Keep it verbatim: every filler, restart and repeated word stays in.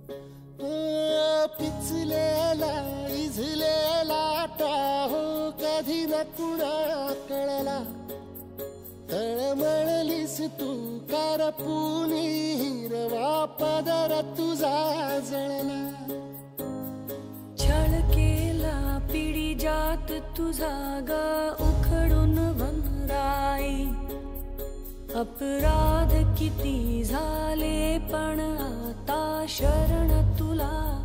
पिचलेला इझलेला Tahoe कधी न कुणा कळला तळमळलीस तू कारपुनी हिरवा पदर तुझा जळला छळ केला पिढी जात तुझा ग उखडून वनराई अपराध किती झाले पण आता शरण तुला